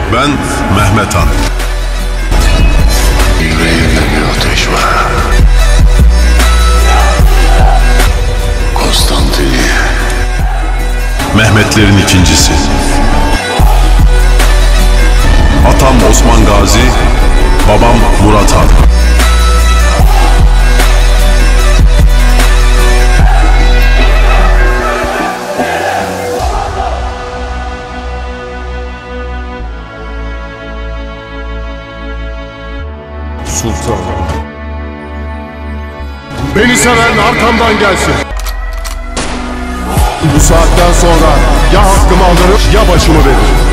Ben Mehmet Han. Yüreğimde bir ateş var. Konstantiniye. Mehmetlerin ikincisi. Atam Osman Gazi, babam Murat Han. Sultanım. Beni seven arkamdan gelsin. Bu saatten sonra ya hakkımı alırım ya başımı veririm.